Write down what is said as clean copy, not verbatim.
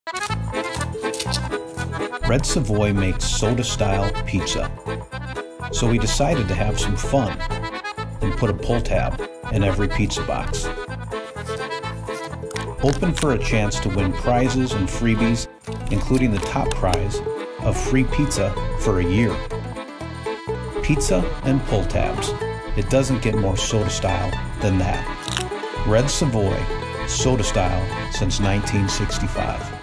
Red Savoy makes Sota-Style pizza, so we decided to have some fun and put a pull tab in every pizza box. Open for a chance to win prizes and freebies, including the top prize of free pizza for a year. Pizza and pull tabs. It doesn't get more Sota-Style than that. Red Savoy, Sota-Style since 1965.